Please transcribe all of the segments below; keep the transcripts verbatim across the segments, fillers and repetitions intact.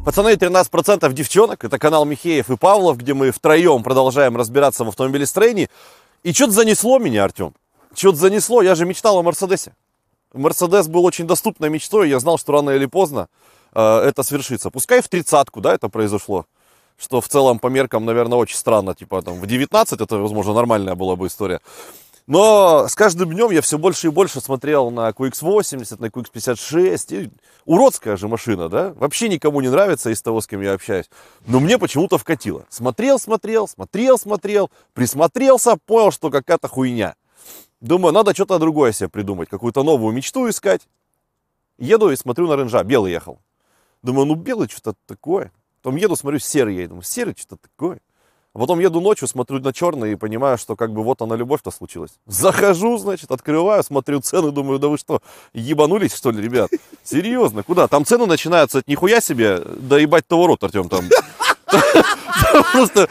Пацаны, тринадцать процентов девчонок. Это канал Михеев и Павлов, где мы втроем продолжаем разбираться в автомобилестроении. И что-то занесло меня, Артем. Что-то занесло. Я же мечтал о Мерседесе. Мерседес был очень доступной мечтой. Я знал, что рано или поздно э, это свершится. Пускай в тридцатку, да, это произошло. Что в целом по меркам, наверное, очень странно. Типа там в девятнадцать это, возможно, нормальная была бы история. Но с каждым днем я все больше и больше смотрел на кью икс восемьдесят, на кью икс пятьдесят шесть. И уродская же машина, да? Вообще никому не нравится из того, с кем я общаюсь. Но мне почему-то вкатило. Смотрел, смотрел, смотрел, смотрел, присмотрелся, понял, что какая-то хуйня. Думаю, надо что-то другое себе придумать, какую-то новую мечту искать. Еду и смотрю на Ренжа, белый ехал. Думаю, ну белый что-то такое. Потом еду, смотрю, серый едет. Думаю, серый что-то такое. А потом еду ночью, смотрю на черный и понимаю, что как бы вот она любовь-то случилась. Захожу, значит, открываю, смотрю цены, думаю, да вы что, ебанулись, что ли, ребят? Серьезно, куда? Там цены начинаются от нихуя себе, да ебать того рот, Артем, там. Просто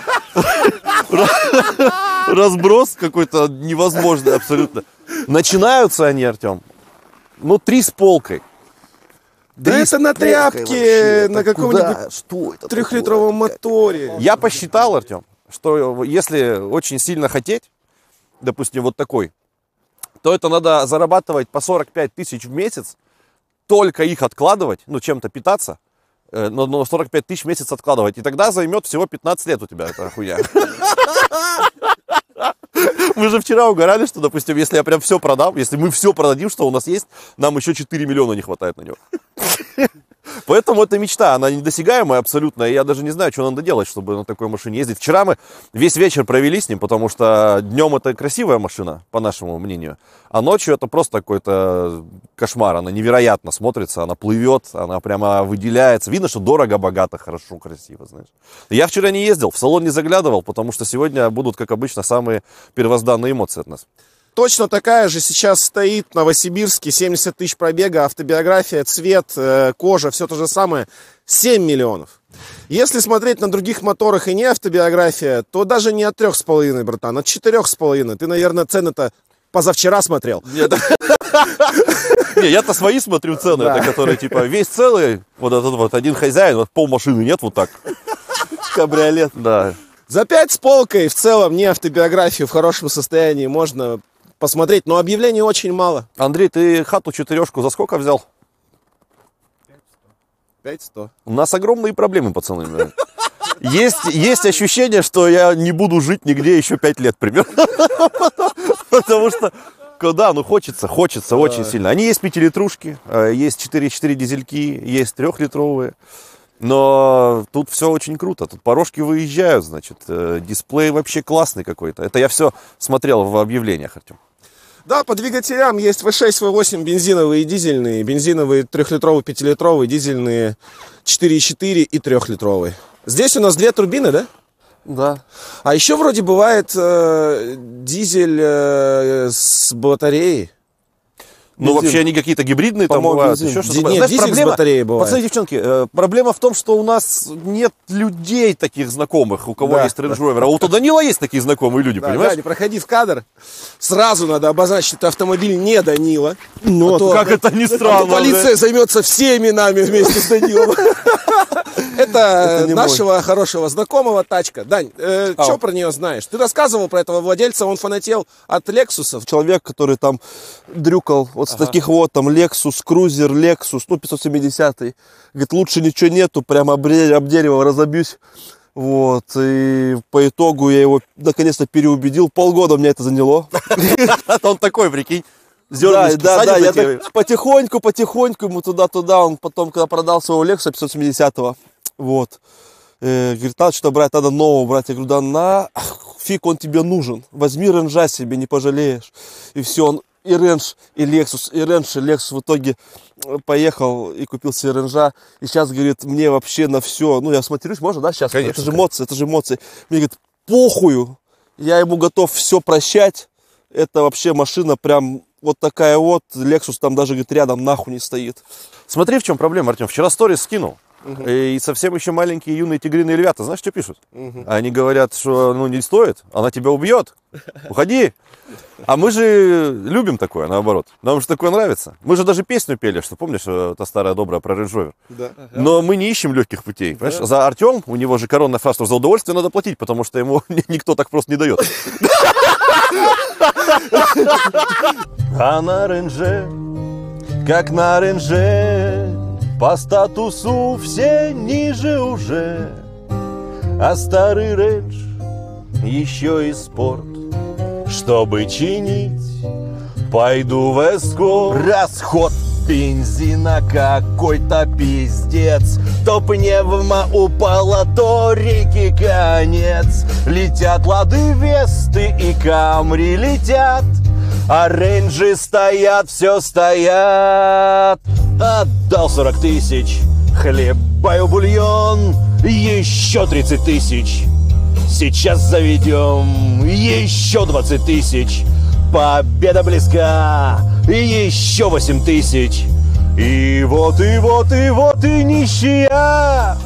разброс какой-то невозможный абсолютно. Начинаются они, Артем, ну, три с полкой. Да это на тряпке, на каком-нибудь трехлитровом моторе. Я посчитал, Артем, что если очень сильно хотеть, допустим, вот такой, то это надо зарабатывать по сорок пять тысяч в месяц, только их откладывать, ну, чем-то питаться, но сорок пять тысяч в месяц откладывать, и тогда займет всего пятнадцать лет у тебя эта хуйня. Мы же вчера угорали, что, допустим, если я прям все продам, если мы все продадим, что у нас есть, нам еще четыре миллиона не хватает на него. Поэтому это мечта, она недосягаемая абсолютно, и я даже не знаю, что надо делать, чтобы на такой машине ездить. Вчера мы весь вечер провели с ним, потому что днем это красивая машина, по нашему мнению, а ночью это просто какой-то кошмар, она невероятно смотрится, она плывет, она прямо выделяется, видно, что дорого, богато, хорошо, красиво, знаешь. Я вчера не ездил, в салон не заглядывал, потому что сегодня будут, как обычно, самые первозданные эмоции от нас. Точно такая же сейчас стоит в Новосибирске, семьдесят тысяч пробега, автобиография, цвет, кожа, все то же самое, семь миллионов. Если смотреть на других моторах и не автобиография, то даже не от трех с половиной, братан, от четырех с половиной. Ты, наверное, цены-то позавчера смотрел. Не, я-то свои смотрю цены, это которые типа весь целый, вот этот вот один хозяин, вот пол машины нет, вот так. Кабриолет. Да. За пять с полкой в целом не автобиографию в хорошем состоянии можно посмотреть, но объявлений очень мало. Андрей, ты хату четырешку за сколько взял? пять сто. У нас огромные проблемы, пацаны. Есть, есть ощущение, что я не буду жить нигде еще пять лет примерно. Потому что, да, ну хочется, хочется очень сильно. Они есть пятилитрушки, есть четыре четыре дизельки, есть трехлитровые. Но тут все очень круто. Тут порожки выезжают, значит, дисплей вообще классный какой-то. Это я все смотрел в объявлениях, Артем. Да, по двигателям есть вэ шесть, вэ восемь бензиновые и дизельные. Бензиновые трехлитровые, пятилитровые, дизельные четыре и четыре и трехлитровые. Здесь у нас две турбины, да? Да. А еще вроде бывает э, дизель э, с батареей. Ну, бензин. Вообще они какие-то гибридные там бывают, еще что-то. Нет, знаешь, дизель проблема, с батареей бывает. Пацаны, девчонки, э, проблема в том, что у нас нет людей таких знакомых, у кого да, есть Range Rover. Да. А вот у Данила есть такие знакомые люди, да, понимаешь? Да, не проходи в кадр. Сразу надо обозначить, что это автомобиль не Данила. Ну, а то, как это ни странно. А то полиция да? займется всеми нами вместе с Данилом. Это нашего хорошего знакомого тачка. Дань, что про нее знаешь? Ты рассказывал про этого владельца, он фанател от Лексусов. Человек, который там дрюкал вот с таких вот, там, Lexus, Cruiser, Lexus, ну, пятьсот семидесятый. Говорит, лучше ничего нету, прям об дерево разобьюсь. Вот, и по итогу я его наконец-то переубедил. Полгода мне это заняло. Он такой, прикинь. Да, да, да, я так потихоньку, потихоньку ему туда-туда. Он потом, когда продал своего Lexus пятьсот семидесятого, вот, э, говорит, надо что брать, надо нового брать. Я говорю, да на, фиг он тебе нужен. Возьми Ренжа себе, не пожалеешь. И все, он и Range, и Lexus, и Range, и Lexus в итоге поехал и купил себе Ренжа. И сейчас, говорит, мне вообще на все, ну, я смотрюсь, можно, да, сейчас? Конечно, это же эмоции, это же эмоции. Мне, говорит, похую, я ему готов все прощать. Это вообще машина прям вот такая вот. Lexus там даже, говорит, рядом нахуй не стоит. Смотри, в чем проблема, Артем. Вчера сторис скинул. Угу. И совсем еще маленькие юные тигриные львята, знаешь, что пишут? Угу. Они говорят, что ну не стоит, она тебя убьет, уходи. А мы же любим такое, наоборот. Нам же такое нравится. Мы же даже песню пели, что помнишь, та старая добрая про Range Rover. Да. Но мы не ищем легких путей. Понимаешь? Да. За Артем, у него же коронная фраза, что за удовольствие надо платить, потому что ему никто так просто не дает. А на ренже, как на ренже, по статусу все ниже уже. А старый рендж еще и спорт. Чтобы чинить, пойду в эскорт. Расход бензина какой-то пиздец. То пневма упала, то реки конец. Летят лады Весты и Камри летят, а рейнджи стоят, все стоят. Отдал сорок тысяч, хлебаю бульон. Еще тридцать тысяч, сейчас заведем. Еще двадцать тысяч, победа близка. Еще восемь тысяч. И вот, и вот, и вот, и нищия.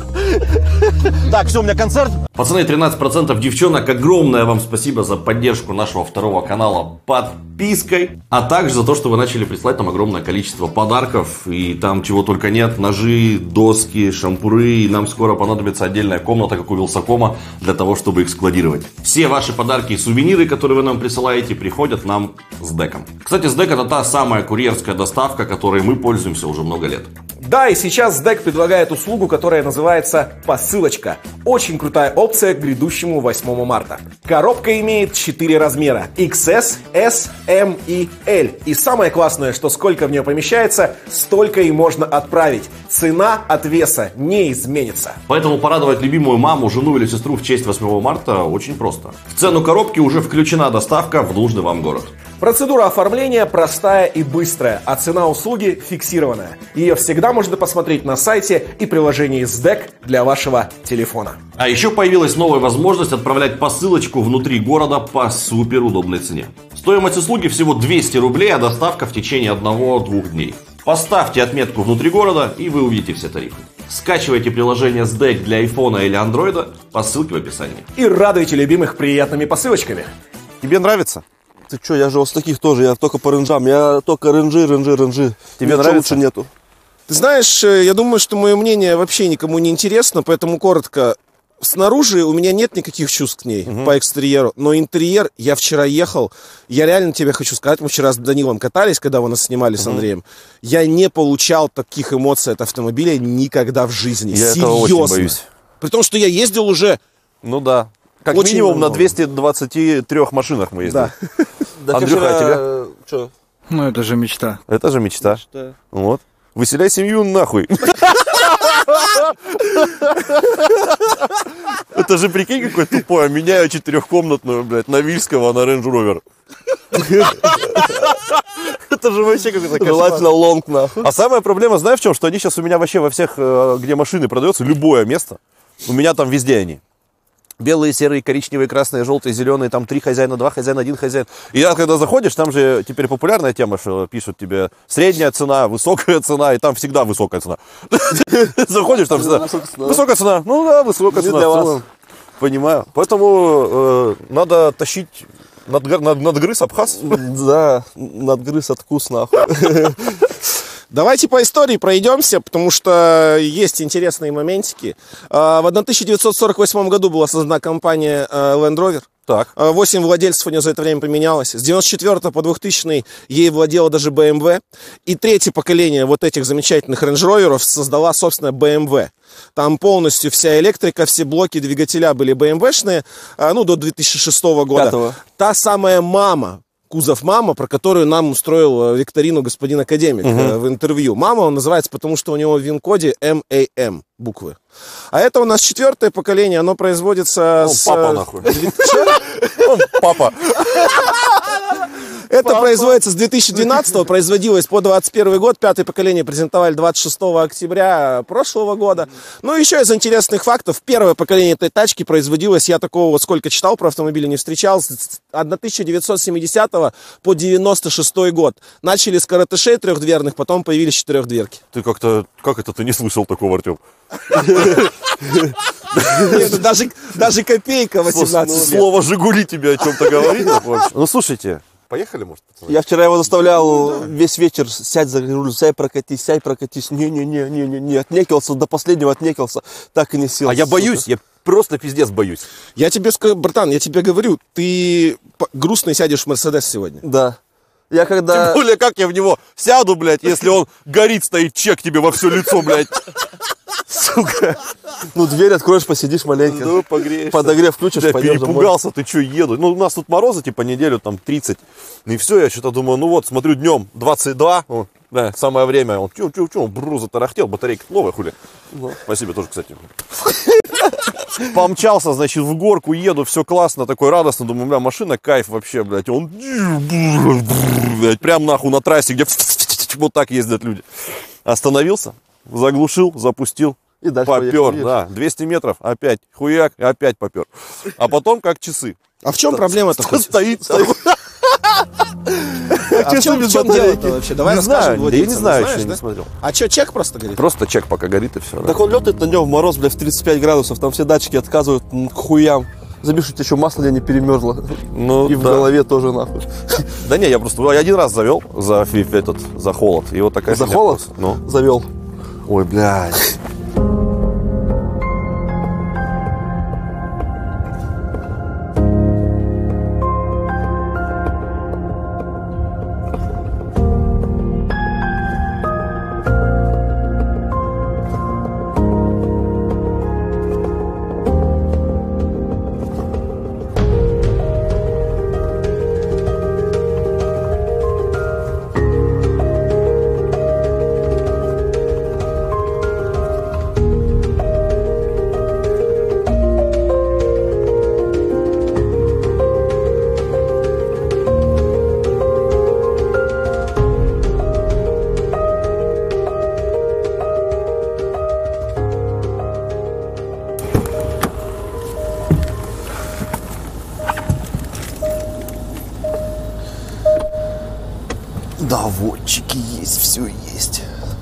Так, все, у меня концерт. Пацаны, тринадцать процентов девчонок. Огромное вам спасибо за поддержку нашего второго канала подпиской. А также за то, что вы начали присылать нам огромное количество подарков. И там чего только нет. Ножи, доски, шампуры. И нам скоро понадобится отдельная комната, как у Вилсакома, для того, чтобы их складировать. Все ваши подарки и сувениры, которые вы нам присылаете, приходят нам с Деком. Кстати, с Дек это та самая курьерская доставка, которой мы пользуемся уже много лет. Да, и сейчас Дек предлагает услугу, которая называется «Посылочка». Очень крутая опция к грядущему восьмому марта. Коробка имеет четыре размера: икс эс, эс, эм и эль. И самое классное, что сколько в нее помещается, столько и можно отправить. Цена от веса не изменится. Поэтому порадовать любимую маму, жену или сестру в честь восьмого марта очень просто. В цену коробки уже включена доставка в нужный вам город. Процедура оформления простая и быстрая, а цена услуги фиксированная. Ее всегда можно посмотреть на сайте и приложении с Дек для вашего телефона. А еще появилась новая возможность отправлять посылочку внутри города по супер удобной цене. Стоимость услуги всего двести рублей, а доставка в течение одного-двух дней. Поставьте отметку внутри города, и вы увидите все тарифы. Скачивайте приложение с Дек для айфона или андроида по ссылке в описании. И радуйте любимых приятными посылочками. Тебе нравится? Ты что, я же вот с таких тоже, я только по ренджам, я только ренджи, ренджи, ренджи. Тебе нравится? Лучше нету. Ты знаешь, я думаю, что мое мнение вообще никому не интересно, поэтому коротко. Снаружи у меня нет никаких чувств к ней, угу. по экстерьеру, но интерьер, я вчера ехал, я реально тебе хочу сказать, мы вчера с Данилом катались, когда вы нас снимали угу. с Андреем, я не получал таких эмоций от автомобиля никогда в жизни, я серьезно. этого очень боюсь. При том, что я ездил уже... Ну да, как очень минимум много. На двухстах двадцати трёх машинах мы ездили. Да. Андрюха, а тебе? Что? Ну, это же мечта. Это же мечта. мечта. Вот. Выселяй семью нахуй. Это же, прикинь, какой тупой. Меняю четырехкомнатную, блядь, на Вильского на Range Rover. Это же вообще какой-то кошмар. Желательно лонг, нахуй. А самая проблема, знаешь в чем? Что они сейчас у меня вообще во всех, где машины продаются, любое место, у меня там везде они. Белые, серые, коричневые, красные, желтые, зеленые, там три хозяина, два хозяина, один хозяин. И я, когда заходишь, там же теперь популярная тема, что пишут тебе средняя цена, высокая цена, и там всегда высокая цена. Заходишь, там всегда высокая цена. Ну да, высокая цена. Для вас. Понимаю. Поэтому надо тащить надгрыз, абхаз. Да, надгрыз откус, нахуй. Давайте по истории пройдемся, потому что есть интересные моментики. В тысяча девятьсот сорок восьмом году была создана компания Land Rover. Так. Восемь владельцев у нее за это время поменялось. С девяносто четвёртого по двухтысячный ей владела даже бэ эм вэ. И третье поколение вот этих замечательных Range Rover'ов создала, собственно, бэ эм вэ. Там полностью вся электрика, все блоки двигателя были бэ эм вэ-шные, ну, до две тысячи шестого года. Пятого. Та самая мама, кузов «Мама», про которую нам устроил викторину господин академик угу. в интервью. «Мама» он называется, потому что у него в ВИН-коде эм эй эм буквы. А это у нас четвертое поколение, оно производится он с... папа, нахуй. Он папа. Это производится с две тысячи двенадцатого, производилось по двадцать первый год. Пятое поколение презентовали двадцать шестого октября прошлого года. Ну, еще из интересных фактов. Первое поколение этой тачки производилось, я такого вот сколько читал про автомобили, не встречал, с тысяча девятьсот семидесятого по девяносто шестой год. Начали с коротышей трехдверных, потом появились четырехдверки. Ты как-то, как это ты не слышал такого, Артем? Нет, даже, даже копейка восемнадцать лет. Слово «Жигули» тебе о чем-то говорит? Ну, слушайте, поехали, может, пацаны? Я вчера его заставлял весь вечер сядь за руль, сядь прокатись, сядь прокатись. Не-не-не-не-не, отнекился, до последнего отнекился, так и не сел. А я боюсь, я просто пиздец боюсь. Я тебе скажу, братан, я тебе говорю, ты грустно сядешь в Мерседес сегодня. Да. Я когда... Тем более, как я в него сяду, блядь, если он горит, стоит чек тебе во все лицо, блядь. Сука. Ну, дверь откроешь, посидишь маленько. Ну, погреешься. Подогрев включишь, Бля, пойдешь домой. перепугался, ты что, еду? Ну, у нас тут морозы, типа, неделю, там, тридцать. И все, я что-то думаю, ну вот, смотрю, днем двадцать два, о, да, самое время. Он, чу-чу-чу, бру, затарахтел, батарейка новая, хули. Ну, спасибо тоже, кстати. Помчался, значит, в горку, еду, все классно, такой радостно, думаю, бля, машина, кайф вообще, блядь. Он, блядь, прям нахуй на трассе, где вот так ездят люди. Остановился, заглушил, запустил. И дальше попер, поехали. да, двести метров, опять, хуяк, и опять попер. А потом как часы. А в чем проблема-то? хоть? Стоит, А в чем, в чем дело-то вообще? Давай не расскажем знаю, я не владельцам, знаю, знаешь, еще да? не смотрел. А что, чек просто горит? Просто чек пока горит и все. Так он летает на нем в мороз, бля, в тридцать пять градусов, там все датчики отказывают, м, к хуям. Забишь, еще масло не перемерзло. Ну, И в да. голове тоже нахуй. Да не, я просто я один раз завел за фи- этот, за холод. И вот такая За фигня холод? просто. Ну. Завел. Ой, блядь. Доводчики есть, все есть.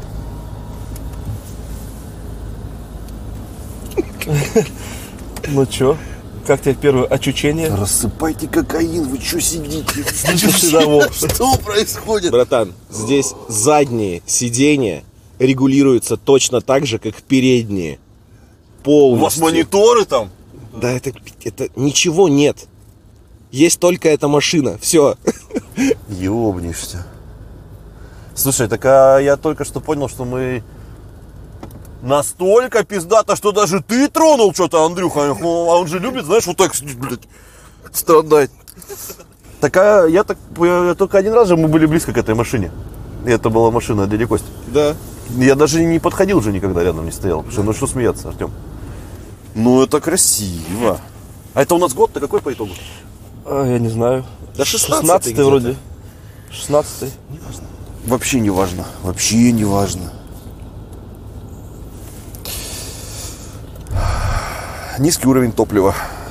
Ну чё? Как тебе первое очучение? Рассыпайте кокаин, вы что сидите? Что Что происходит? Братан, здесь задние сиденья регулируются точно так же, как передние. У Полностью. вас мониторы там? Да это, это ничего нет. Есть только эта машина. Все. Ёбнешься. Слушай, так а я только что понял, что мы настолько пиздато, что даже ты тронул что-то, Андрюха. А он же любит, знаешь, вот так, блядь, страдать. Так а я так, я только один раз же мы были близко к этой машине. И это была машина дяди Кости. Да. Я даже не подходил же никогда, рядом не стоял. Потому что, ну что смеяться, Артем? Ну это красиво. А это у нас год-то какой по итогу? А, я не знаю. Да шестнадцатый шестнадцатый где-то. вроде. шестнадцатый. Вообще не важно. Вообще не важно. Низкий уровень топлива.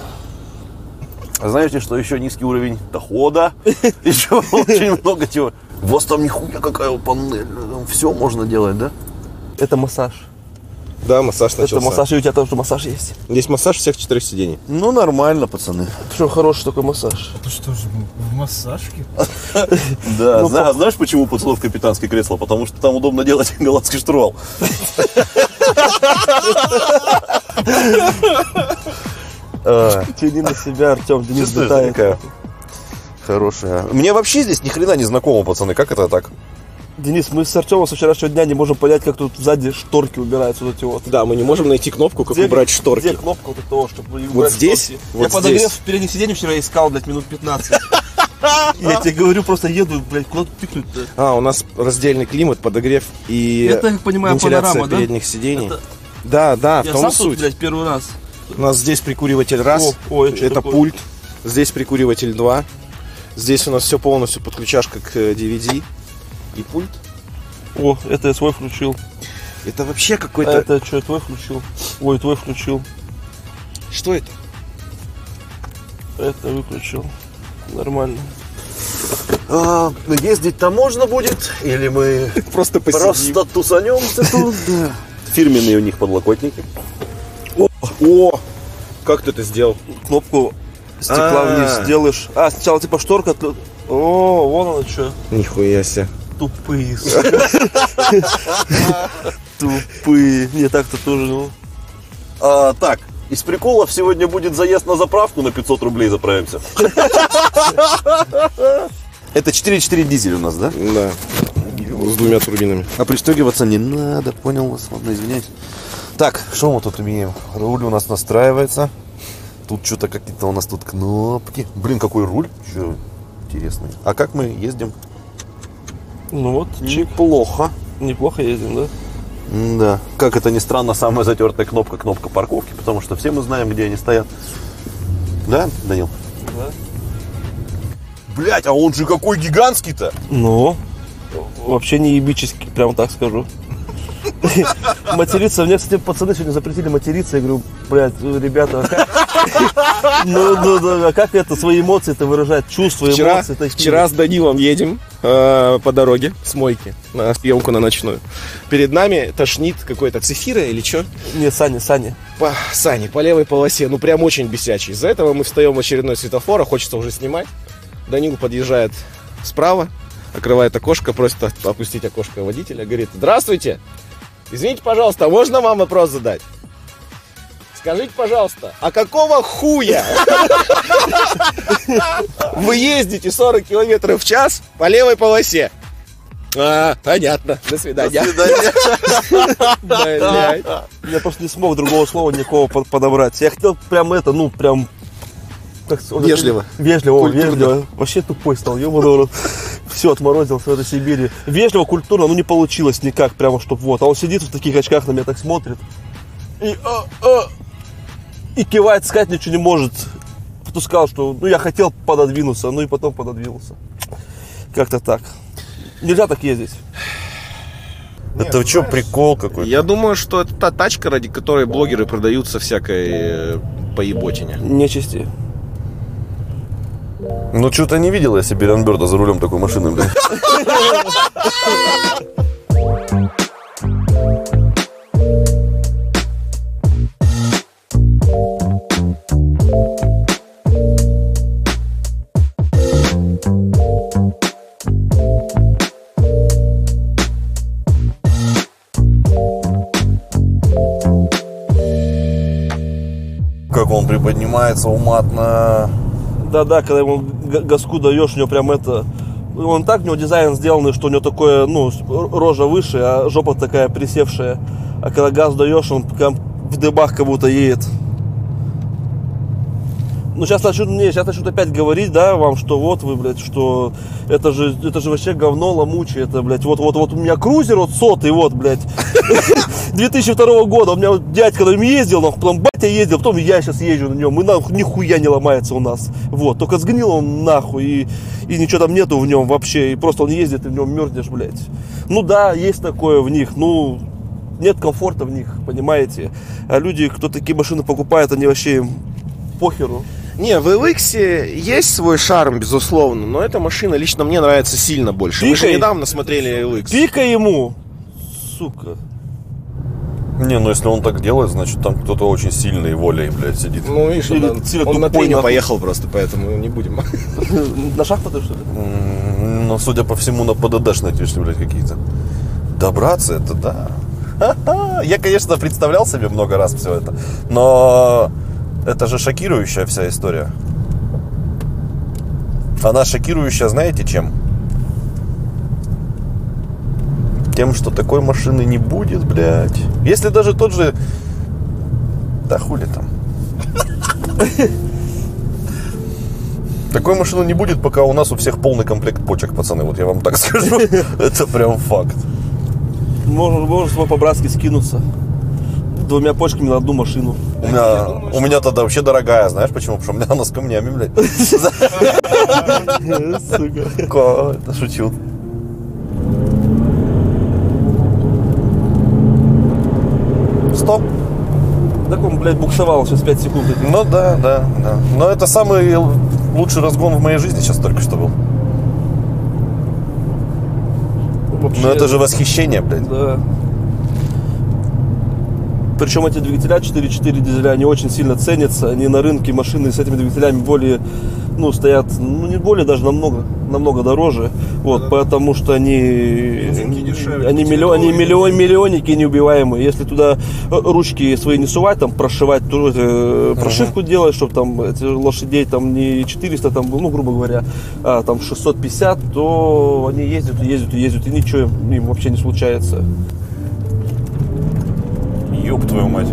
А знаете, что еще низкий уровень дохода? Еще очень много чего. У вас там нихуя какая панель. Все можно делать, да? Это массаж. Да, массаж Это начался. массаж, и у тебя тоже массаж есть. Здесь массаж всех четырех сидений. Ну, нормально, пацаны. Причем хороший такой массаж. Это что же, в массажке? Да, Ну, зна- знаешь, почему пацанов капитанское кресло? Потому что там удобно делать голландский штурвал. Тяни на себя, Артем, Денис Чувствуешь, летает. такая хорошая. Мне вообще здесь ни хрена не знакомо, пацаны. Как это так? Денис, мы с Артемом со вчерашнего дня не можем понять, как тут сзади шторки убираются вот эти вот. Да, мы не можем найти кнопку, как Где- убрать шторки. Где кнопка вот этого, чтобы убрать Вот здесь? шторки? Вот Я подогрев здесь. в переднем сиденье вчера искал, блядь, минут пятнадцать. Я тебе говорю, просто еду, блядь, куда тыкнуть-то? А, у нас раздельный климат, подогрев и Это, я так понимаю, вентиляция панорама, да? передних сидений. Это- Да, да, в Я том сам и тут, суть. блядь, первый раз. У нас здесь прикуриватель раз, О, ой, что это такое? пульт. Здесь прикуриватель два. Здесь у нас все полностью подключашка к ди ви ди и пульт. О, это я свой включил. Это вообще какой-то... А это что, твой включил? Ой, твой включил. Что это? Это выключил. Нормально. А, ездить-то можно будет? Или мы Просто посидим. просто тусанемся тут? Да. Фирменные у них подлокотники. О, о, как ты это сделал? Кнопку стекла А-а-а. вниз делаешь. А, сначала типа шторка. отл- О, вон оно что. Нихуя себе. Тупые. Тупые. Не, так-то тоже, ну. А, так, из приколов сегодня будет заезд на заправку, на пятьсот рублей заправимся. Это четыре четыре дизель у нас, да? Да. С двумя турбинами. А пристегиваться не надо, понял вас, ладно, извиняюсь. Так, что мы тут имеем? Руль у нас настраивается. Тут что-то какие-то у нас тут кнопки. Блин, какой руль? Чё, интересный. А как мы ездим? Ну вот, чик. Неплохо. Неплохо ездим, да? Да. Как это ни странно, самая затертая кнопка, кнопка парковки, потому что все мы знаем, где они стоят. Да, Данил? Да. Блять, а он же какой гигантский-то! Ну, вообще не ебический, прям так скажу. Материться, мне, кстати, пацаны сегодня запретили материться. Я говорю, блядь, ребята, а как... Ну, ну, ну, а как это, свои эмоции-то выражать, чувства, Вчера, эмоции такие? вчера с Данилом едем э, по дороге с мойки на съемку на ночную. Перед нами тошнит какой-то Цефира или что? Не, Саня, Саня. По Сане, по левой полосе, ну прям очень бесячий. Из-за этого мы встаем в очередной светофор, а хочется уже снимать. Данил подъезжает справа, открывает окошко, просит опустить окошко водителя, говорит: здравствуйте, извините, пожалуйста, можно вам вопрос задать? Скажите, пожалуйста, а какого хуя вы ездите сорок километров в час по левой полосе? А, понятно, до свидания. Блядь. Я просто не смог другого слова никакого под- подобрать. Я хотел прям это, ну, прям... как с- Вежливо. Вежливо, Культурно. вежливо. Вообще тупой стал, ёбаный рот. Все, отморозился в этой Сибири. Вежливо, культурно, ну не получилось никак, прямо чтоб вот. А он сидит в таких очках, на меня так смотрит. И, а, а, и кивает, сказать ничего не может. Потом сказал, что ну я хотел пододвинуться, ну и потом пододвинулся. Как-то так. Нельзя так ездить. Это что, прикол какой-то? Я думаю, что это та тачка, ради которой блогеры продаются всякой э, поеботине. Нечисти. Ну, что-то не видел я себе Бернберда за рулем такой машины, блин. Как он приподнимается уматно. Да-да, когда ему г- газку даешь, у него прям это... Он так, у него дизайн сделанный, что у него такое, ну, рожа выше, а жопа такая присевшая. А когда газ даешь, он прям в дыбах как будто едет. Ну, сейчас начнут, не, сейчас начнут опять говорить, да, вам, что вот вы, блядь, что это же, это же вообще говно ломучее, это, блядь, вот, вот, вот у меня крузер, вот сотый, вот, блядь, две тысячи второго года, у меня вот дядька на нем ездил, нахуй, потом батя ездил, потом я сейчас езжу на нем, и нахуй нихуя не ломается у нас, вот, только сгнил он нахуй, и, и ничего там нету в нем вообще, и просто он ездит, и в нем мерзнешь, блядь. Ну да, есть такое в них, ну, нет комфорта в них, понимаете, а люди, кто такие машины покупает, они вообще им похеру. Не, в эл икс есть свой шарм, безусловно, но эта машина лично мне нравится сильно больше. Мы же Пикай. недавно смотрели эл икс. Пика ему, сука. Не, ну если он так делает, значит там кто-то очень сильный волей, блядь, сидит. Ну, видишь, Или он, сильно он на тупой, треню нахуй. поехал просто, поэтому не будем. На шахматы, что ли? М, Ну, судя по всему, на ПДДшные пришли, блядь, какие-то. Добраться, это да. Ха-ха. Я, конечно, представлял себе много раз все это, но это же шокирующая вся история. Она шокирующая, знаете, чем? Тем, что такой машины не будет, блядь. Если даже тот же... Да хули там. Такой машины не будет, пока у нас у всех полный комплект почек, пацаны. Вот я вам так скажу. Это прям факт. Можно, можно с тобой по-братски скинуться. двумя почками на одну машину. У меня, у меня тогда вообще дорогая, знаешь почему? Потому что у меня она с камнями, блядь. Сука. Это шучу. Стоп. Так он, блядь, буксовал сейчас пять секунд. Ну да, да, да. Но это самый лучший разгон в моей жизни сейчас только что был. Вообще, Ну это же восхищение, блядь. Да. Причем эти двигателя четыре четыре дизеля, они очень сильно ценятся. Они на рынке машины с этими двигателями более, ну, стоят, ну, не более, даже намного, намного дороже. Вот, да. Потому что они, они, миллион, они миллион, миллионники неубиваемые. Если туда ручки свои не сувать, там, прошивать, то, э, прошивку uh-huh. делать, чтобы там эти лошадей там не четыреста, там, ну, грубо говоря, а там шестьсот пятьдесят, то они ездят, ездят, ездят, и ничего им, им вообще не случается. Ёб твою мать.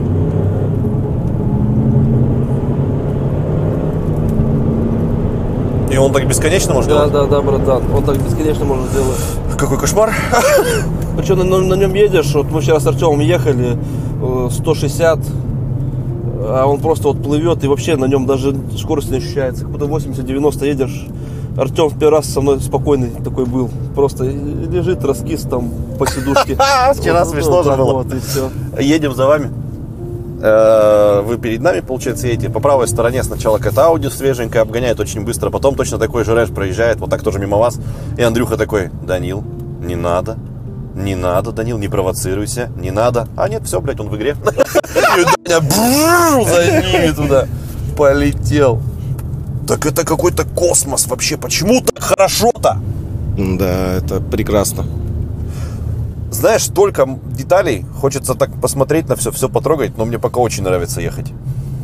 И он так бесконечно может да, делать? Да, да, да, братан. Он так бесконечно может сделать. Какой кошмар. Причем на, на нем едешь, вот мы вчера с Артемом ехали сто шестьдесят, а он просто вот плывет, и вообще на нем даже скорость не ощущается. Как будто восемьдесят-девяносто едешь. Артем в первый раз со мной спокойный такой был. Просто лежит, раскис там по сидушке. Вчера смешно же было. Едем за вами. Вы перед нами, получается, едете. По правой стороне сначала какая-то Ауди свеженькая, обгоняет очень быстро. Потом точно такой же рэш проезжает, вот так тоже мимо вас. И Андрюха такой: Данил, не надо. Не надо, Данил, не провоцируйся. Не надо. А нет, все, блядь, он в игре. И Даня за ними туда полетел. Так это какой-то космос вообще. Почему так хорошо-то? Да, это прекрасно. Знаешь, столько деталей. Хочется так посмотреть на все, все потрогать. Но мне пока очень нравится ехать.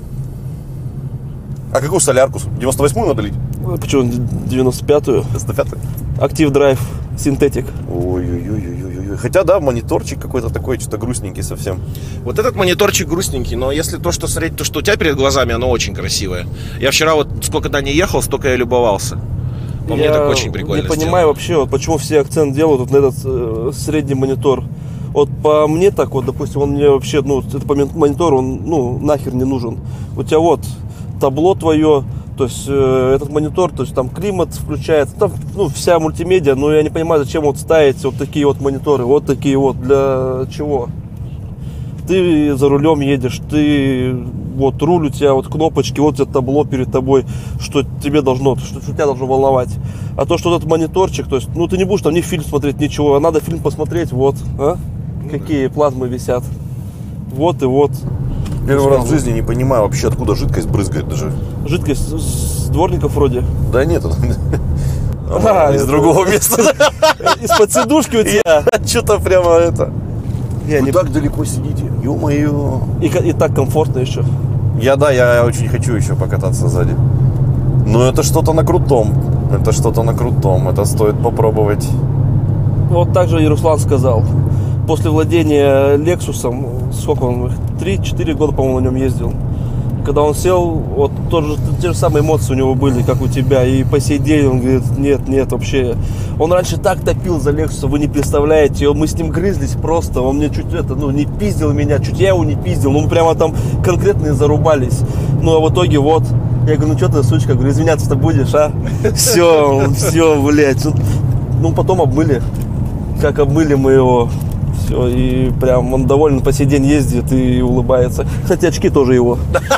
А какую солярку? девяносто восьмую надо лить? Почему девяносто пятую? девяносто пятую. Active Drive Synthetic. Ой-ой-ой-ой-ой. Хотя, да, мониторчик какой-то такой, что-то грустненький совсем. Вот этот мониторчик грустненький, но если то, что смотреть, то, что у тебя перед глазами, оно очень красивое. Я вчера вот сколько да не ехал, столько я любовался. По мне так очень прикольно не понимаю сделано. Вообще, вот, почему все акцент делают вот на этот э, средний монитор. Вот по мне так вот, допустим, он мне вообще, ну, это по монитору, он, ну, нахер не нужен. У тебя вот табло твое, то есть э, этот монитор, то есть там климат включается, там, ну, вся мультимедиа, но я не понимаю, зачем вот ставить вот такие вот мониторы, вот такие вот, для чего? Ты за рулем едешь, ты вот руль у тебя, вот кнопочки, вот у тебя табло перед тобой, что тебе должно, что, что тебя должно волновать. А то, что вот этот мониторчик, то есть, ну, ты не будешь там ни фильм смотреть, ничего, а надо фильм посмотреть, вот, а? Какие плазмы висят. Вот и вот. Первый раз в жизни не понимаю вообще, откуда жидкость брызгает даже. Жидкость с дворников вроде? Да нет, а, из другого места. Из-под сидушки у тебя. Что-то прямо это. Вы не... так далеко сидите, ё-моё. И, и так комфортно еще. Я, да, я очень хочу еще покататься сзади. Но это что-то на крутом. Это что-то на крутом. Это стоит попробовать. Вот так же и Руслан сказал. После владения Лексусом, сколько он, три-четыре года, по-моему, на нем ездил. Когда он сел, вот тоже, те же самые эмоции у него были, как у тебя. И по сей день он говорит: нет, нет, вообще. Он раньше так топил за Лексуса, вы не представляете. Мы с ним грызлись просто. Он мне чуть это, ну, не пиздил меня, чуть я его не пиздил. Ну, мы прямо там конкретно зарубались. Ну, а в итоге вот. Я говорю: ну, что ты, сучка, говорю, извиняться-то будешь, а? Все, все, блядь. Ну, потом обмыли. Как обмыли мы его. Все, и прям он доволен, по сей день ездит и улыбается. Кстати, очки тоже его.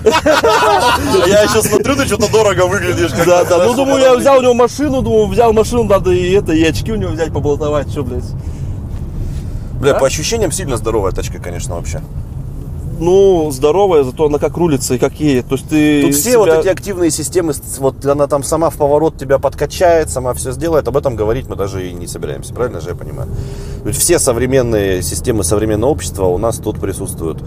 Я еще смотрю, ты что-то дорого выглядишь. Да, да, ну думаю, я взял у него машину, думаю, взял машину, надо и это, и очки у него взять, поболтовать, что, блядь. Бля, по ощущениям сильно здоровая тачка, конечно, вообще. Ну, здоровая, зато она как рулится и как едет. То есть ты тут все себя... вот эти активные системы, вот она там сама в поворот тебя подкачает, сама все сделает. Об этом говорить мы даже и не собираемся, правильно же я понимаю? Ведь все современные системы современного общества у нас тут присутствуют.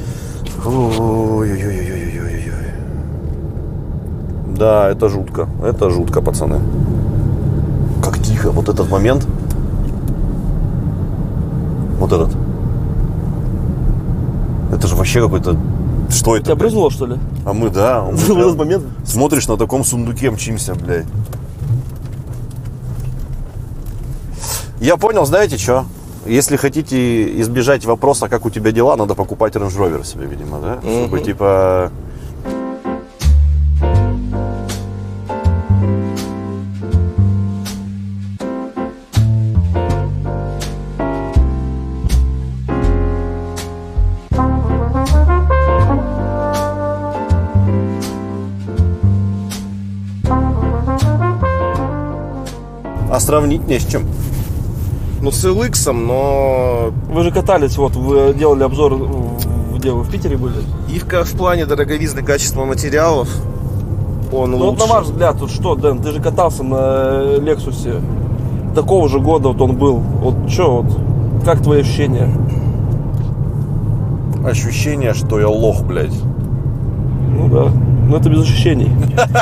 Ой-ой-ой-ой-ой-ой. Да, это жутко, это жутко, пацаны. Как тихо, вот этот момент. Вот этот. Это же вообще какой-то... Что это? Тебя брызнуло, что ли? А мы, да. Мы в этот момент. Смотришь, на таком сундуке мчимся, блядь. Я понял, знаете что? Если хотите избежать вопроса, как у тебя дела, надо покупать Range Rover себе, видимо, да? Mm-hmm. Чтобы типа... А сравнить не с чем. Ну, с эл икс, но... Вы же катались, вот, вы делали обзор, где вы, в Питере были? И в, в плане дороговизны качества материалов он ну, лучше. Вот на ваш взгляд, вот что, Дэн, ты же катался на Лексусе. Такого же года вот он был. Вот что, вот, как твои ощущения? Ощущение, что я лох, блядь. Ну да, но это без ощущений.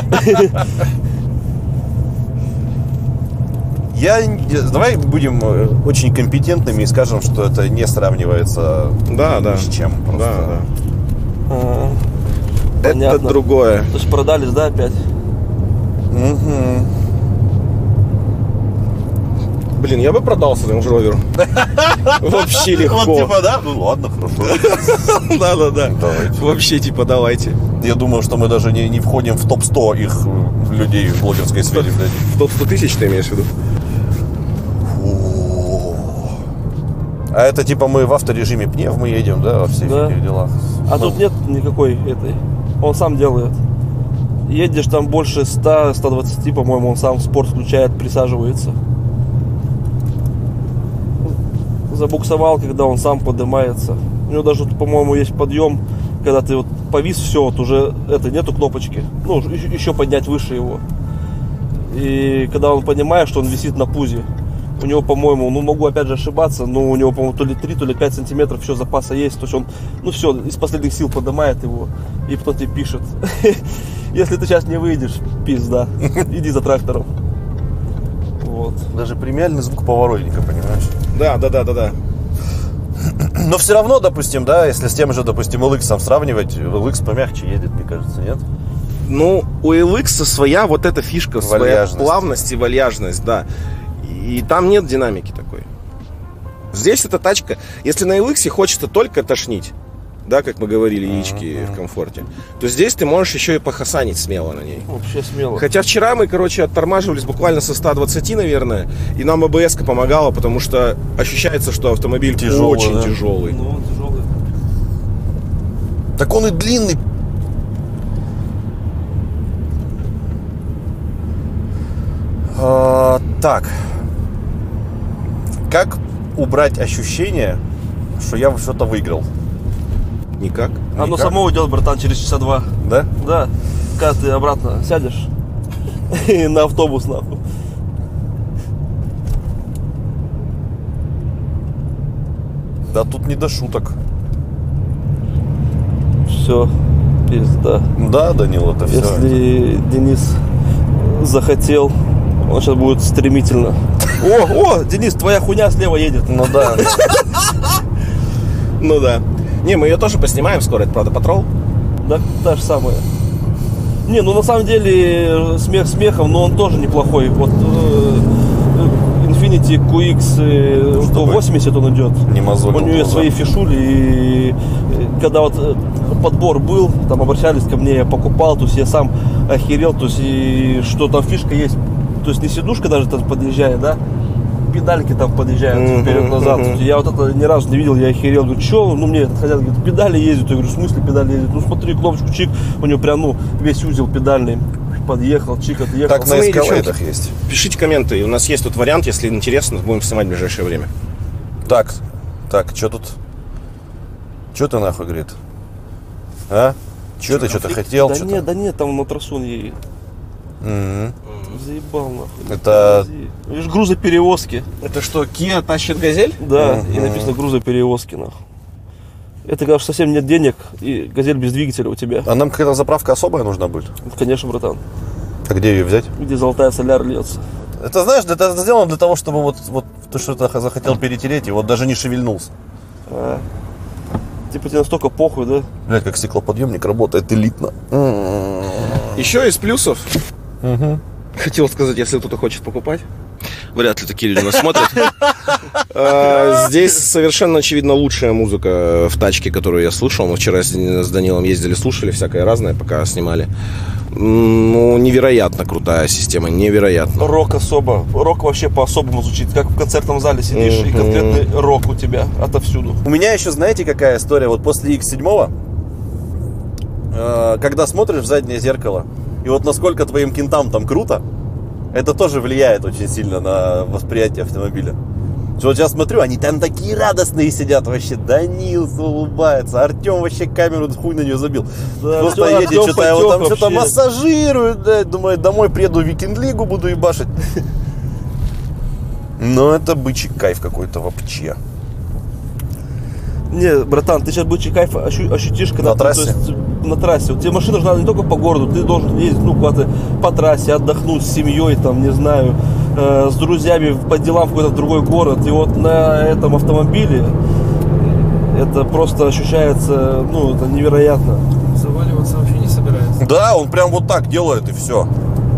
Я, давай будем очень компетентными и скажем, что это не сравнивается да, ни да. с чем. Просто. Да, да. А, это понятно. другое. То есть продались, да, опять? Угу. Блин, я бы продался Range Rover. Вообще легко. Вот типа, да? Ну ладно, хорошо. Да-да-да. Давайте. Вообще, типа, давайте. Я думаю, что мы даже не, не входим в топ сто их людей в блогерской сфере, блядь. В топ сто тысяч ты имеешь в виду? А это типа мы в авторежиме пнев мы едем, да, во всех Да. этих делах. А Ну, тут нет никакой этой. Он сам делает. Едешь там больше ста - ста двадцати, по-моему, он сам спорт включает, присаживается. Забуксовал, когда он сам поднимается. У него даже, по-моему, есть подъем, когда ты вот повис, все, вот уже это, нету кнопочки. Ну, еще, еще поднять выше его. И когда он понимает, что он висит на пузе, у него, по-моему, ну могу опять же ошибаться, но у него, по-моему, то ли три, то ли пять сантиметров еще запаса есть. То есть он, ну все, из последних сил поднимает его и потом тебе пишет: если ты сейчас не выйдешь, пизда, иди за трактором. Вот. Даже премиальный звук поворотника, понимаешь? Да, да, да, да, да. Но все равно, допустим, да, если с тем же, допустим, эл икс сравнивать, эл икс помягче едет, мне кажется, нет? Ну, у эл икс своя вот эта фишка, своя Вальяжность. плавность и вальяжность, да. И там нет динамики такой. Здесь эта тачка, если на эл икс хочется только тошнить, да, как мы говорили, яички mm-hmm. в комфорте, то здесь ты можешь еще и похасанить смело на ней. Вообще смело. Хотя вчера мы, короче, оттормаживались буквально со ста двадцати, наверное, и нам а бэ эс-ка помогала, потому что ощущается, что автомобиль Тяжелый, очень да? тяжелый. Ну, он тяжелый. Так он и длинный. А, так. Как убрать ощущение, что я что-то выиграл? Никак. Оно Никак? само уйдет, братан, через часа два. Да? Да. Когда ты обратно сядешь на автобус, нахуй. Да тут не до шуток. Все, пизда. Да, Данил, это все. Если Денис захотел, он сейчас будет стремительно. О, о, Денис, твоя хуйня слева едет. Ну да. Ну да. Не, мы ее тоже поснимаем скоро, это правда патрол. Да, та же самая. Не, ну на самом деле смех смехом, но он тоже неплохой. Вот э, Infiniti кью икс э, сто восемьдесят он идет. Не мозоль. У нее есть свои фишули, и когда вот подбор был, там обращались ко мне, я покупал, то есть я сам охерел, то есть и что там фишка есть, то есть не сидушка даже там подъезжает, да, педальки там подъезжают Mm-hmm, вперед-назад. mm-hmm. Я вот это ни разу не видел, я охерел, говорю, что, ну мне хотят, говорят, педали ездят, я говорю, в смысле педали ездят, ну смотри, кнопочку чик, у него прям, ну, весь узел педальный, подъехал, чик, отъехал. Так на Пацаны и эскалейдах есть. Пишите комменты, у нас есть тут вариант, если интересно, будем снимать в ближайшее время. Так, так, что тут? Что ты нахуй, говорит? А? Что ты что-то хотел? Да что-то? нет, да нет, там на трассу он едет. Мгм. Заебал нахуй. Это- Видишь, грузоперевозки. Это что, Kia тащит газель? Да, и написано грузоперевозки нахуй. Это, когда совсем нет денег, и газель без двигателя у тебя. А нам какая-то заправка особая нужна будет? Конечно, братан. А где ее взять? Где золотая соляр льется. Это, знаешь, это сделано для того, чтобы вот, вот ты что-то захотел перетереть, и вот даже не шевельнулся. А. Типа тебе настолько похуй, да? Блядь, как стеклоподъемник работает элитно. Еще из плюсов. Хотел сказать, если кто-то хочет покупать. Вряд ли такие люди нас смотрят. А, Здесь совершенно очевидно лучшая музыка в тачке, которую я слушал. Мы вчера с с Данилом ездили, слушали всякое разное, пока снимали. Ну, невероятно крутая система, невероятно. Рок особо. Рок вообще по-особому звучит. Как в концертном зале сидишь, и конкретный рок у тебя отовсюду. У меня еще, знаете, какая история? Вот после икс семь, э, когда смотришь в заднее зеркало, и вот насколько твоим кентам там круто, это тоже влияет очень сильно на восприятие автомобиля. Вот сейчас смотрю, они там такие радостные сидят вообще. Данил улыбается, Артем вообще камеру хуй на нее забил. Да, просто Артем, едет, Артем что-то его там потек что-то вообще. массажирует, да, думает, домой приеду, Викинг-лигу буду ебашить. Но это бычий кайф какой-то вообще. Не, братан, ты сейчас бычий кайф ощу- ощутишь, когда На ты, трассе? то есть, на трассе. Вот тебе машина нужна не только по городу, ты должен ездить, ну, куда-то по трассе, отдохнуть с семьей, там, не знаю, э, с друзьями по делам в какой-то другой город. И вот на этом автомобиле это просто ощущается, ну, это невероятно. Заваливаться вообще не собирается. Да, он прям вот так делает и все.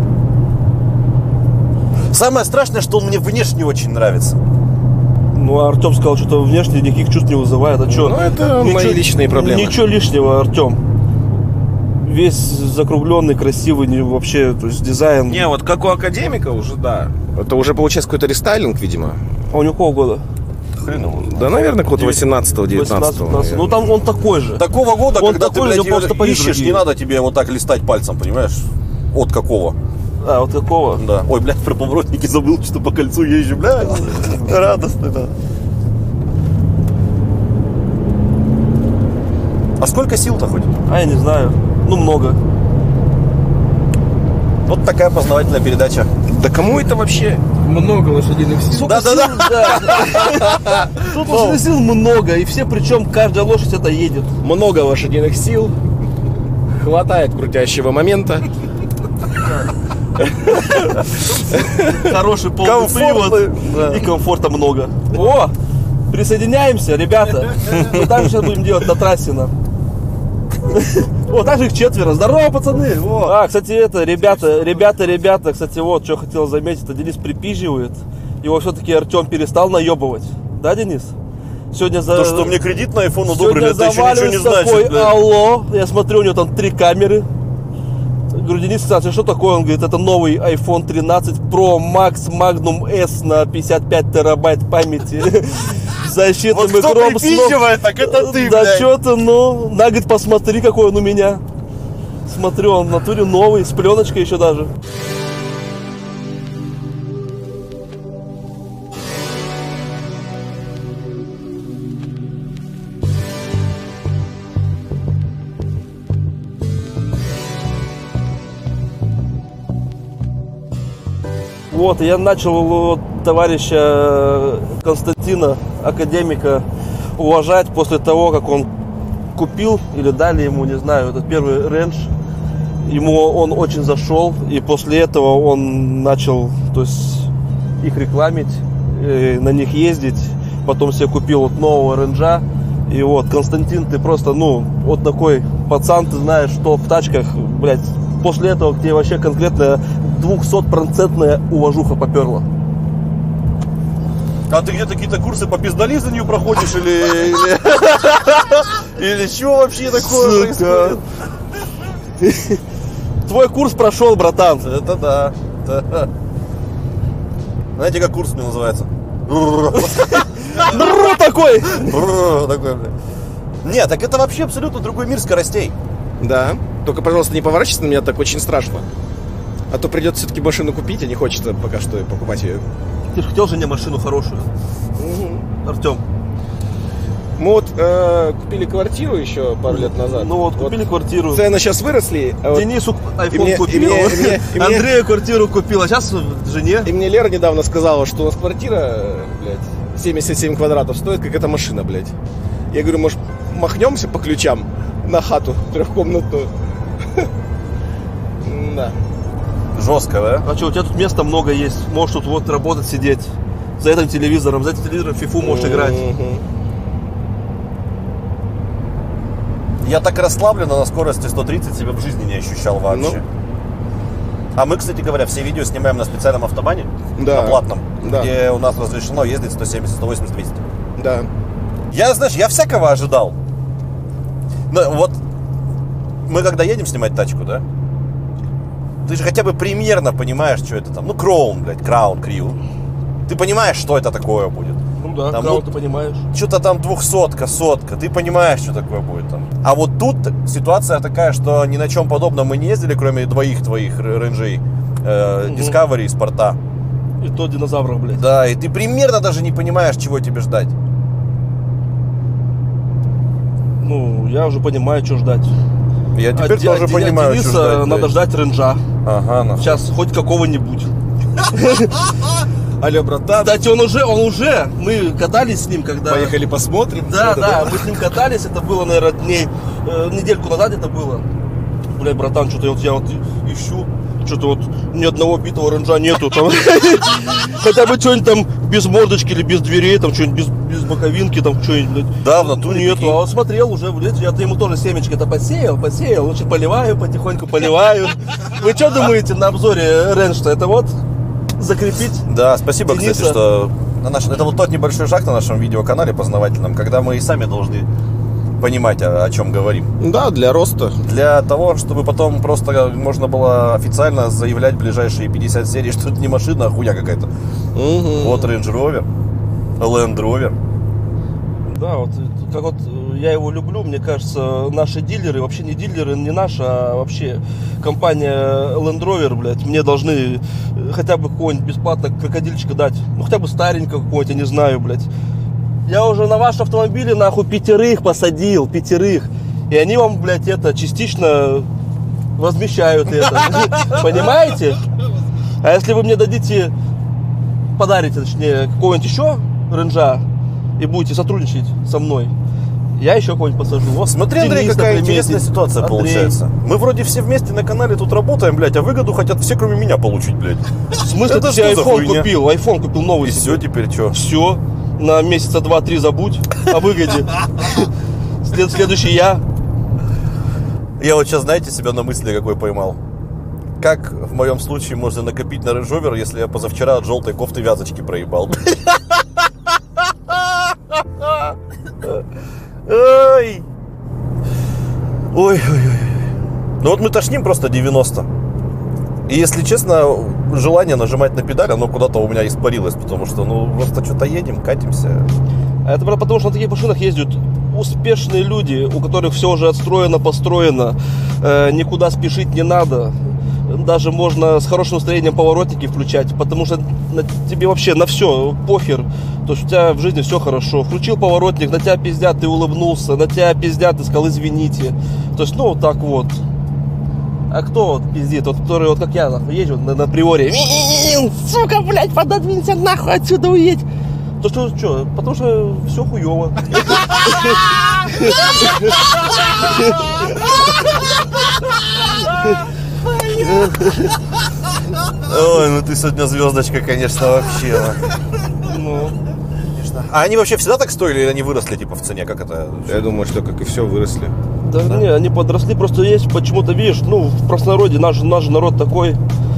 Самое страшное, что он мне внешне очень нравится. Ну, а Артем сказал, что внешне никаких чувств не вызывает. А что? Ну, это мои личные проблемы. Ничего лишнего, Артем. Весь закругленный, красивый, не- вообще, то есть дизайн. Не, вот как у академика уже, да. Это уже получается какой-то рестайлинг, видимо. А у него какого года? Да, наверное, какого-то восемнадцатого девятнадцатого. восемнадцать. Ну, там он такой же. Такого года, Он когда ты, такой же, блядь, но просто её пари ищешь, другие. не надо тебе вот так листать пальцем, понимаешь? От какого? А, вот какого? Да. Ой, блядь, про поворотники забыл, что по кольцу езжу, блядь. Радостно, да. А сколько сил-то хоть? А, я не знаю. Ну, много. Вот такая познавательная передача. Да кому это вообще? Много лошадиных сил. Да-да-да. Тут лошадиных сил много, и все, причем каждая лошадь это едет. Много лошадиных сил. Хватает крутящего момента. Хороший полный Комфортный, привод. да. И комфорта много. О, присоединяемся, ребята. Мы так же сейчас будем делать на трассе нам. Вот так же их четверо. Здорово, пацаны. Во. А, кстати, это, ребята, ребята, ребята, кстати, вот, что хотел заметить, это Денис припизживает. Его все-таки Артем перестал наебывать. Да, Денис? Сегодня за... То, что мне кредит на iPhone одобрили, Сегодня это еще ничего не заваливается такой, значит, блядь. алло, я смотрю, у него там три камеры. Говорю, Денис, кстати, что такое? Он говорит, это новый айфон тринадцать Pro Max Magnum S на пятьдесят пять терабайт памяти. Защитным Вот кто игром. припизживает, так это ты, Да блядь. что-то, ну, на, говорит, посмотри, какой он у меня. Смотрю, он в натуре новый, с пленочкой еще даже. Вот, я начал вот товарища Константина, академика, уважать после того, как он купил или дали ему, не знаю, этот первый рейндж. Ему он очень зашел, и после этого он начал, то есть, их рекламить, э, на них ездить. Потом себе купил вот нового рейнджа. И вот, Константин, ты просто, ну, вот такой пацан, ты знаешь, что в тачках, блядь, после этого к тебе вообще конкретно двухсотпроцентная уважуха поперла. А ты где-то какие-то курсы по пиздолизанию проходишь или... Или, или что вообще такое происходит? Твой курс прошел, братан. Это да. да. Знаете, как курс у меня называется? Бррр, такой. Такой, бля. Нет, так это вообще абсолютно другой мир скоростей. Да. Только, пожалуйста, не поворачивайся на меня так очень страшно. А то придется все-таки машину купить, а не хочется пока что покупать ее. Ты же хотел жене машину хорошую. Артем. Мы вот э, купили квартиру еще пару лет назад. Ну вот, купили квартиру. Цены сейчас выросли. А вот- Денису и айфон мне- и купил. мне- и мне- и мне- Андрею квартиру купил, а сейчас жене. И мне Лера недавно сказала, что у нас квартира, блядь, семьдесят семь квадратов стоит, как эта машина, блядь. Я говорю, может, махнемся по ключам на хату трехкомнатную? Да. Жестко, да? А что, у тебя тут места много есть. Можешь тут вот работать, сидеть. За этим телевизором, за этим телевизором в фифу можешь играть. Я так расслабленно на скорости сто тридцать себя в жизни не ощущал вообще. А мы, кстати говоря, все видео снимаем на специальном автобане, Да. на платном, Да. где у нас разрешено ездить сто семьдесят, сто восемьдесят, двести. Да. Я, знаешь, я всякого ожидал. Но вот мы когда едем снимать тачку, да? Ты же хотя бы примерно понимаешь, что это там. Ну, Кроун, блядь, Краун, Крил. Ты понимаешь, что это такое будет. Ну да, Там, Краун, ну, ты понимаешь. Что-то там двухсотка, сотка. Ты понимаешь, что такое будет там. А вот тут ситуация такая, что ни на чем подобном мы не ездили, кроме двоих твоих рейнджей. Э, Мгм. Discovery и Спорта. И то динозавров, блядь. Да, и ты примерно даже не понимаешь, чего тебе ждать. Ну, я уже понимаю, что ждать. Я теперь От- тоже от понимаю, Дениса что ждать. надо блядь. ждать ренджа. Ага, нахуй. Сейчас хоть какого-нибудь. Алло, братан, Кстати, он уже, он уже, мы катались с ним, когда... поехали посмотрим. Да, Что-то, да, мы с ним катались, это было, наверное, дней, э, недельку назад это было. Блядь, братан, что-то вот я вот ищу, что-то вот ни одного битого ренджа нету там. Хотя бы что-нибудь там без мордочки или без дверей, там что-нибудь без, без боковинки, там что-нибудь, блядь. Да, в натуре Нету, прикинь. а вот смотрел уже, блядь, я-то ему тоже семечки-то посеял, посеял, лучше поливаю, потихоньку поливаю. Вы что думаете на обзоре рендж-то? Это вот закрепить? Да, спасибо, Дениса. кстати, что на наш... это вот тот небольшой шаг на нашем видеоканале познавательном, когда мы и сами должны понимать, о, о чем говорим. Да, для роста. Для того, чтобы потом просто можно было официально заявлять в ближайшие пятьдесят серий, что это не машина, а хуя какая-то. Мгм. Вот Range Rover, Land Rover. Да, вот как вот я его люблю, мне кажется, наши дилеры, вообще не дилеры, не наши, а вообще компания Land Rover, блядь, мне должны хотя бы какого-нибудь бесплатно крокодильчика дать. Ну хотя бы старенького какого-нибудь, я не знаю, блядь. Я уже на ваши автомобили, нахуй, пятерых посадил, пятерых. И они вам, блядь, это частично возмещают это. Понимаете? А если вы мне дадите, подарите, точнее, какого-нибудь еще ренджа и будете сотрудничать со мной, я еще кого-нибудь посажу. Вот Смотри, Андрей, Денис, какая например, интересная ситуация Андрей. получается. Мы вроде все вместе на канале тут работаем, блядь, а выгоду хотят все, кроме меня, получить, блядь. В смысле, Это ты себе что за айфон хуйня? купил, айфон купил новый И себе. все теперь что? Все, на месяца два-три забудь о выгоде. След- Следующий я. Я вот сейчас, знаете, себя на мысли какой поймал. Как в моем случае можно накопить на Range Rover, если я позавчера от желтой кофты вязочки проебал? Ой. Ой, ой, ой. Ну вот мы тошним просто девяносто. И если честно, желание нажимать на педаль, оно куда-то у меня испарилось, потому что, ну, просто что-то едем, катимся. А это правда потому, что на таких машинах ездят успешные люди, у которых все уже отстроено, построено, э, никуда спешить не надо. Даже можно с хорошим настроением поворотники включать, потому что на тебе вообще на все похер. То есть у тебя в жизни все хорошо. Включил поворотник, на тебя пиздят, ты улыбнулся, на тебя пиздят, ты сказал извините. То есть, ну, вот так вот. А кто вот пиздит? Вот, который, вот как я, нахуй, езжу на, на приоре. Сука, блядь, пододвинься нахуй, отсюда уедь. То что, что? Потому что все хуево. Ой, ну ты сегодня звездочка, конечно, вообще. Ну, А они вообще всегда так стоили или они выросли, типа, в цене? Как это? Я думаю, что, как и все, выросли. да, не, они подросли, просто есть почему-то, видишь, ну, в простонародье наш, наш же народ такой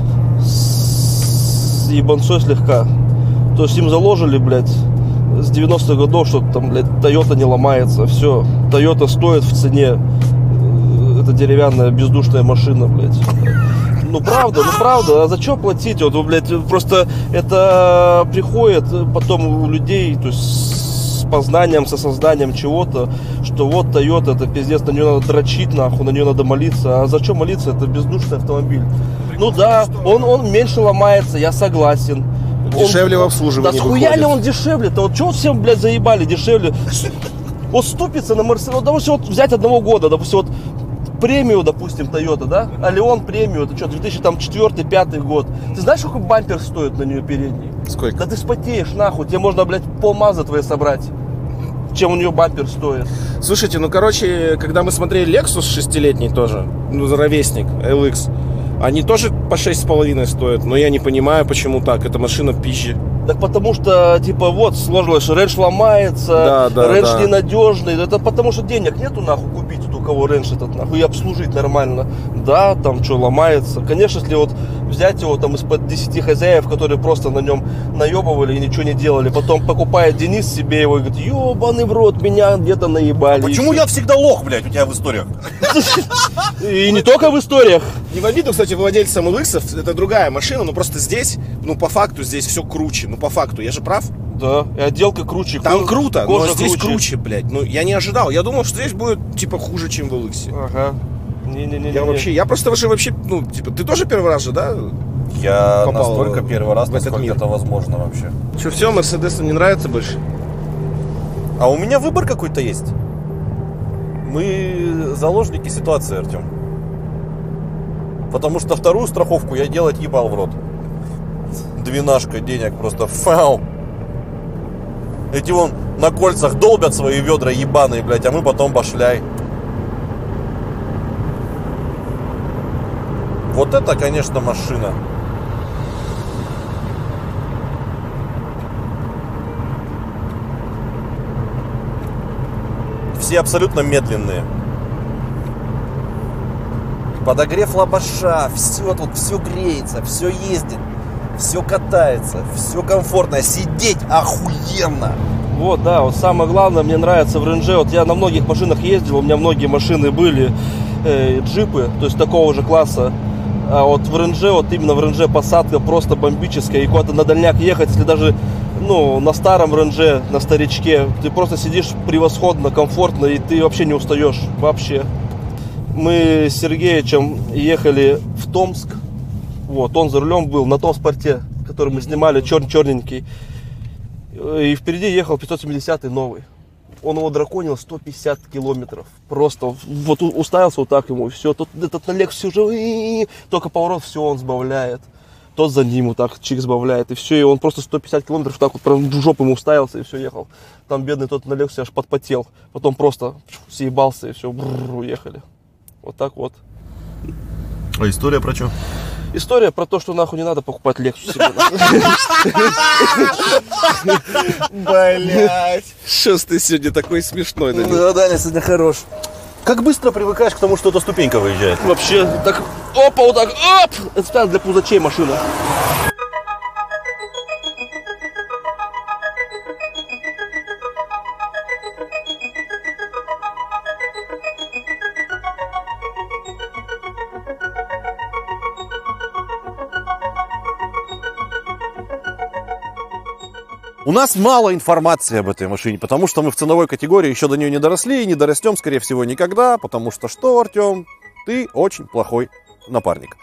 с ебанцой слегка. То есть им заложили, блядь, с девяностых годов, что там, блядь, Toyota не ломается, все. Toyota стоит в цене. Это деревянная бездушная машина, блядь. Ну правда, ну правда, а за что платить? Вот, блядь, просто это приходит потом у людей, то есть с познанием, со созданием чего-то, что вот Toyota, это пиздец, на нее надо дрочить, нахуй, на нее надо молиться. А за что молиться? Это бездушный автомобиль. Ну да, он, он меньше ломается, я согласен. Дешевле Он- в обслуживании Да схуя ли выходит. он дешевле-то? Вот что всем, блядь, заебали дешевле? Вот ступится на Мерседес, вот, допустим, вот взять одного года, допустим, вот премию, допустим, Toyota, да? А Леон премию, это что, две тысячи четвёртый-пятый год. Ты знаешь, какой бампер стоит на нее передний? Сколько? Да ты спотеешь, нахуй, тебе можно, блядь, полмаза твои собрать, чем у нее бампер стоит. Слушайте, ну, короче, когда мы смотрели Lexus шестилетний тоже, ну, ровесник, эл икс, они тоже по шесть с половиной стоят, но я не понимаю, почему так. Эта машина пизже. Так потому что, типа, вот, сложилось, что рейндж ломается, Да, да, рейндж да. ненадежный. Это потому что денег нету, нахуй, купить вот у кого рейндж этот, нахуй, и обслужить нормально. Да, там что, ломается. Конечно, если вот взять его там из-под десяти хозяев, которые просто на нем наебывали и ничего не делали, потом покупает Денис себе его и говорит, ебаный в рот, меня где-то наебали. Почему И я всегда лох, блядь, у тебя в историях? И не только в историях. Не в обиду, кстати, владельцам эл иксов, это другая машина, но просто здесь, ну, по факту, здесь все круче. Ну, по факту, я же прав? Да, и отделка круче. Там ко- круто, кожа но здесь круче. блядь. Ну, я не ожидал. Я думал, что здесь будет, типа, хуже, чем в эл иксе. Ага. Не-не-не. Я вообще, я просто вообще, вообще, ну, типа, ты тоже первый раз же, да? Я Попал настолько первый раз, в этот насколько мир. это возможно вообще. Что, все, Мерседесам не нравится больше? А у меня выбор какой-то есть. Мы заложники ситуации, Артем. Потому что вторую страховку я делать ебал в рот. Двенашка денег просто фау. Эти вон на кольцах долбят свои ведра ебаные, блядь, а мы потом башляй. Вот это, конечно, машина. Все абсолютно медленные. Подогрев лобаша, все тут, все греется, все ездит, все катается, все комфортно, сидеть охуенно. Вот, да, вот самое главное, мне нравится в рейндже, вот я на многих машинах ездил, у меня многие машины были, э, джипы, то есть такого же класса. А вот в рейндже, вот именно в рейндже посадка просто бомбическая, и куда-то на дальняк ехать, если даже, ну, на старом рейндже, на старичке, ты просто сидишь превосходно, комфортно, и ты вообще не устаешь, вообще. Мы с Сергеичем ехали в Томск, вот, он за рулем был на том спорте, который мы снимали, чер черненький, и впереди ехал пятьсот семидесятый новый. Он его драконил сто пятьдесят километров. Просто вот уставился вот так ему, и все. Тот, этот на Лексусе уже, только поворот, все, он сбавляет. Тот за ним вот так чик сбавляет, и все. И он просто сто пятьдесят километров так вот прям в жопу ему уставился, и все, ехал. Там бедный тот на Лексусе аж подпотел. Потом просто съебался, и все, бррр, уехали. Вот так вот. А история про что? История про то, что нахуй не надо покупать Lexus себе. Блять. Что ты сегодня такой смешной, Данил? Да, Даня сегодня хорош. Как быстро привыкаешь к тому, что эта ступенька выезжает? Вообще, так, опа, вот так, оп! Это специально для пузачей машина. У нас мало информации об этой машине, потому что мы в ценовой категории еще до нее не доросли и не дорастем, скорее всего, никогда, потому что что, Артем, ты очень плохой напарник.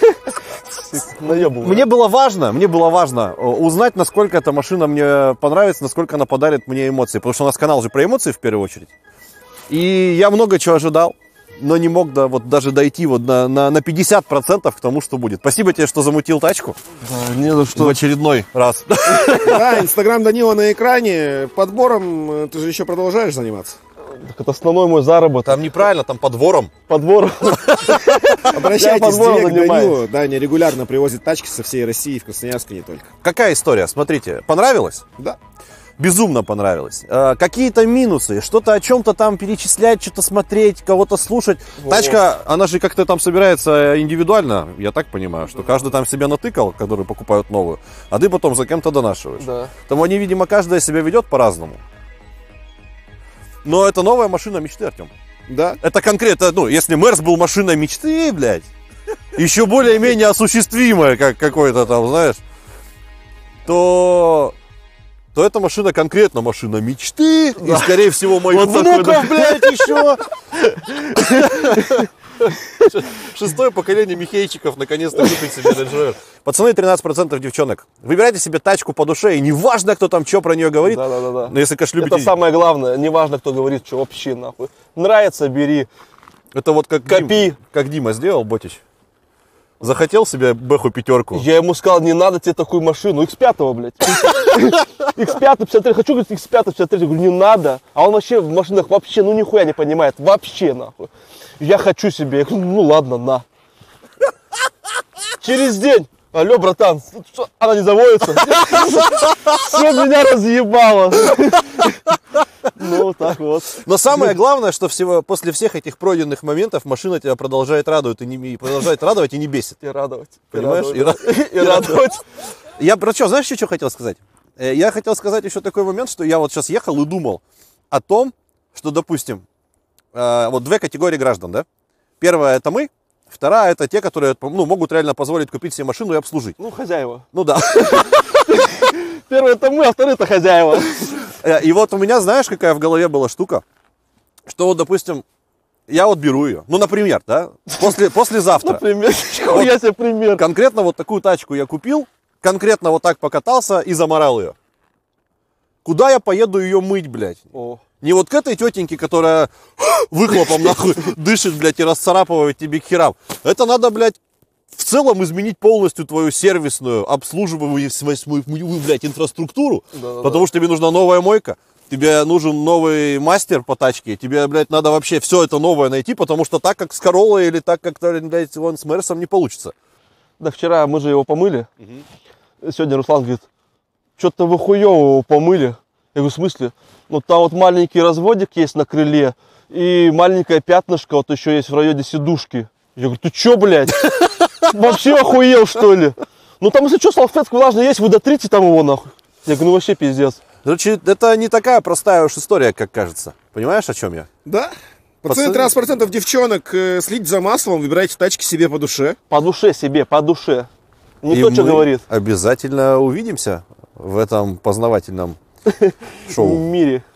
Мне было важно, мне было важно узнать, насколько эта машина мне понравится, насколько она подарит мне эмоции, потому что у нас канал же про эмоции в первую очередь. И я много чего ожидал, но не мог да, вот даже дойти вот на, на, на пятьдесят процентов к тому, что будет. Спасибо тебе, что замутил тачку. Да, не за что. В очередной раз. Да, Инстаграм Данила на экране. Подбором ты же еще продолжаешь заниматься? Так это основной мой заработок. Там неправильно, там подвором. Подбор. Обращайтесь подбором в директ занимаюсь. Данилу. Даня регулярно привозит тачки со всей России, в Красноярск и не только. Какая история? Смотрите, понравилось? Да. Безумно понравилось. Э, какие-то минусы, что-то о чем-то там перечислять, что-то смотреть, кого-то слушать. Во. Тачка, она же как-то там собирается индивидуально, я так понимаю, что каждый там себя натыкал, которые покупают новую, а ты потом за кем-то донашиваешь. Да. Там они, видимо, каждая себя ведет по-разному. Но это новая машина мечты, Артем. Да. Это конкретно, ну, если Мерс был машиной мечты, блядь, еще более-менее осуществимая, как какой-то там, знаешь, то... то эта машина конкретно машина мечты. И, скорее всего, моих Вот такой, внуков, да. блядь, еще. Шестое поколение Михейчиков наконец-то купит себе Range Rover. Пацаны, тринадцать процентов девчонок. Выбирайте себе тачку по душе. И неважно, кто там что про нее говорит. Да, да, да, да. Но если, конечно, любите... Это самое главное. Неважно, кто говорит, что вообще нахуй. Нравится, бери. Это вот как, Копи. Дим, как Дима сделал, Ботич. Захотел себе Бэху пятерку. Я ему сказал, не надо тебе такую машину. икс пять, блядь. икс пять, пятьдесят три. Хочу, говорит, икс пять, пятьдесят три. Я говорю, не надо. А он вообще в машинах вообще, ну нихуя не понимает. Вообще, нахуй. Я хочу себе. Я говорю, ну ладно, на. Через день. Алло, братан, что, она не заводится? Все меня разъебало. Ну, так вот. Но самое главное, что всего, после всех этих пройденных моментов машина тебя продолжает радовать и, не, и продолжает радовать и не бесит. И радовать. Понимаешь? И радовать. И радовать. Я про что, знаешь, что хотел сказать? Я хотел сказать еще такой момент, что я вот сейчас ехал и думал о том, что, допустим, вот две категории граждан, да? Первая — это мы, вторая — это те, которые, ну, могут реально позволить купить себе машину и обслужить. Ну, хозяева. Ну да. Первые это мы, а вторые это хозяева. И вот у меня, знаешь, какая в голове была штука, что вот, допустим, я вот беру ее, ну, например, да, после, послезавтра. Например, вот, я себе пример. Конкретно вот такую тачку я купил, конкретно вот так покатался и заморал ее. Куда я поеду ее мыть, блядь? О. Не вот к этой тетеньке, которая выхлопом нахуй дышит, блядь, и расцарапывает тебе к херам. Это надо, блядь, в целом изменить полностью твою сервисную, обслуживаемую, блядь, инфраструктуру. Да, потому да. что тебе нужна новая мойка, тебе нужен новый мастер по тачке, тебе, блядь, надо вообще все это новое найти, потому что так, как с Короллой или так, как, блядь, вон с Мерсом не получится. Да вчера мы же его помыли. Угу. Сегодня Руслан говорит, что-то вы хуёво его помыли. Я говорю, в смысле? Ну там вот маленький разводик есть на крыле, и маленькое пятнышко вот еще есть в районе сидушки. Я говорю, ты чё, блядь? Вообще охуел, что ли? Ну там, если что, салфетка влажная есть, вы дотрите там его нахуй. Я говорю, ну вообще пиздец. Короче, это не такая простая уж история, как кажется. Понимаешь, о чем я? Да. Пацаны, тридцать процентов девчонок, э, следите за маслом, выбирайте тачки себе по душе. По душе себе, по душе. Не И то, что говорит. Обязательно увидимся в этом познавательном шоу. В мире.